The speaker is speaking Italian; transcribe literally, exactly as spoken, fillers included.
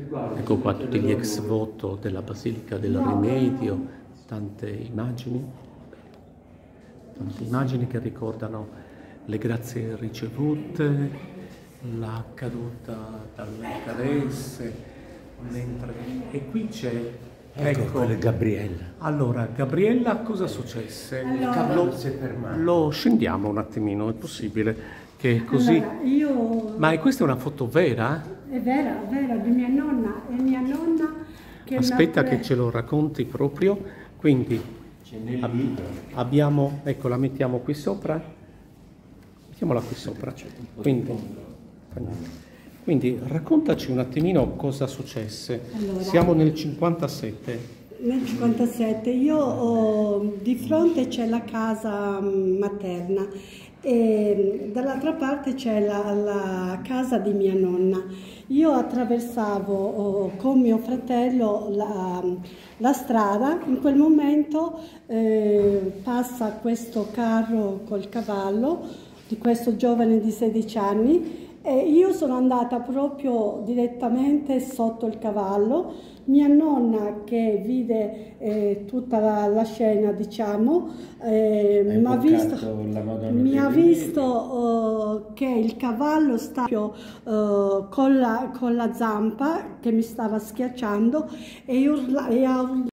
Ecco qua tutti gli ex voto della Basilica del Rimedio, tante immagini, tante immagini che ricordano le grazie ricevute, la caduta dalle caresse, mentre... E qui c'è... Ecco, ecco Gabriella. Allora, Gabriella, cosa successe? Allora, lo, si è fermato. Lo scendiamo un attimino, è possibile che così... Allora, io... Ma è questa una foto vera? È vera, è vera, di mia nonna. È mia nonna che... Aspetta che ce lo racconti proprio. Quindi ab abbiamo... Ecco, la mettiamo qui sopra. Mettiamola qui sopra. Quindi, quindi raccontaci un attimino cosa successe. Allora, siamo nel cinquantasette. Nel cinquantasette io ho, di fronte c'è la casa materna e dall'altra parte c'è la, la casa di mia nonna. Io attraversavo oh, con mio fratello la, la strada, in quel momento eh, passa questo carro col cavallo di questo giovane di sedici anni e io sono andata proprio direttamente sotto il cavallo. Mia nonna, che vide eh, tutta la, la scena, diciamo, eh, mi ha visto, mi ha visto uh, che il cavallo stava uh, con, la, con la zampa che mi stava schiacciando e, urla, e ha